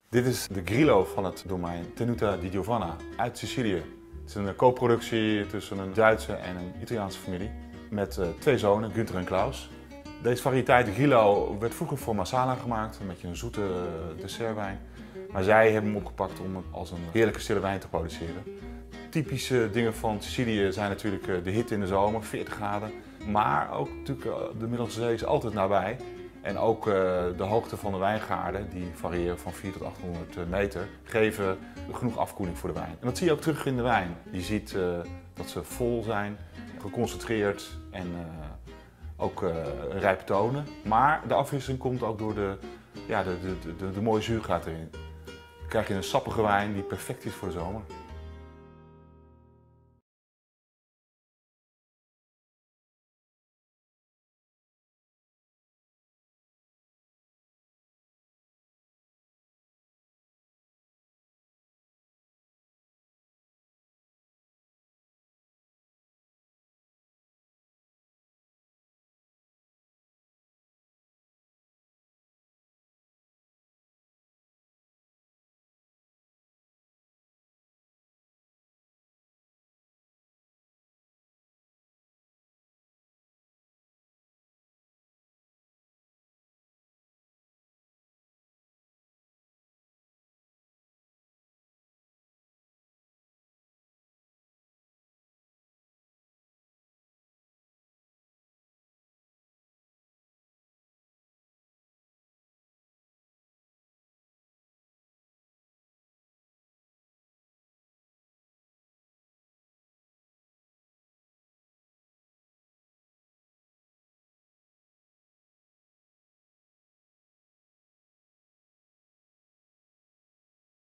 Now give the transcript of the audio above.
Dit is de Grillo van het domein Tenuta di Giovanna uit Sicilië. Het is een co-productie tussen een Duitse en een Italiaanse familie met twee zonen, Günther en Klaus. Deze variëteit Grillo werd vroeger voor Marsala gemaakt, een beetje een zoete dessertwijn. Maar zij hebben hem opgepakt om het als een heerlijke stille wijn te produceren. Typische dingen van Sicilië zijn natuurlijk de hitte in de zomer, 40 graden. Maar ook natuurlijk de Middellandse Zee is altijd nabij. En ook de hoogte van de wijngaarden, die variëren van 400 tot 800 meter, geven genoeg afkoeling voor de wijn. En dat zie je ook terug in de wijn. Je ziet dat ze vol zijn, geconcentreerd en ook rijpe tonen. Maar de afwisseling komt ook door de mooie zuurgraad erin. Dan krijg je een sappige wijn die perfect is voor de zomer.